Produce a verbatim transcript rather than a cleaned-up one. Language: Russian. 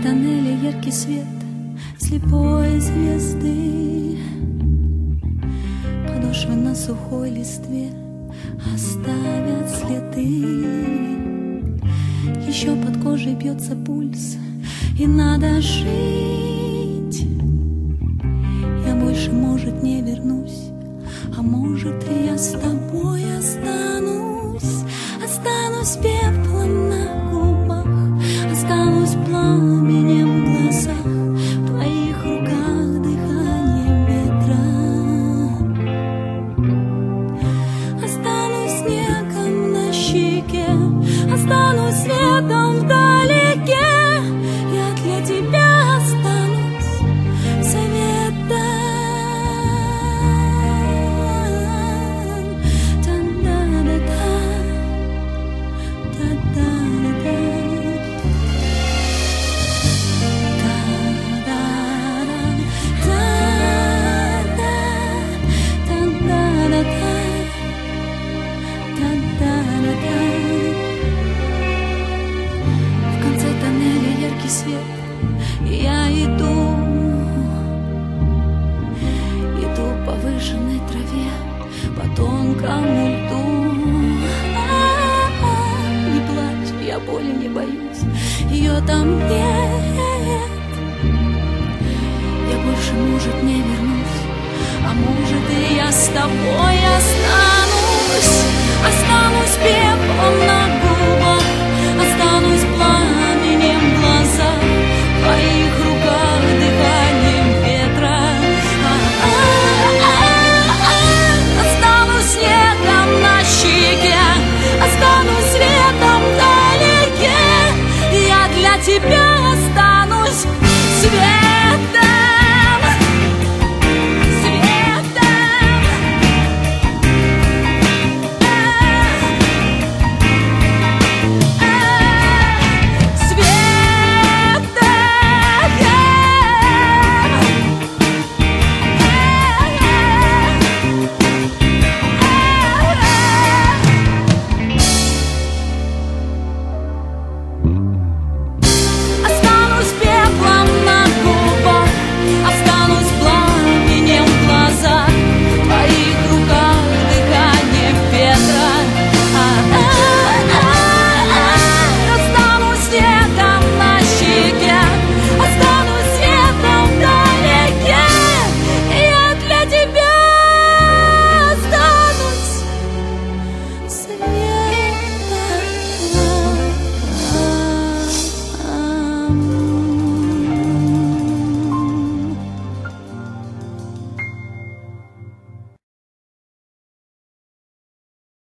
тоннеле яркий свет слепой звезды. Подошвы на сухой листве оставят следы. Еще под кожей бьется пульс, и надо жить. Я больше, может, не вернусь, а может, и я с тобой останусь. Останусь пеплом на губах, останусь пламенем в глазах, в твоих руках дыханием ветра. Останусь снегом на щеке, останусь светом вдалеке. Я для тебя останусь советом. В конце тоннеля яркий свет, я иду, иду по выжженной траве, по тонкому льду. А-а-а, не плачь, я боли не боюсь, ее там нет. Я больше, может, не вернусь, а может, и я с тобой останусь. Останусь пеплом на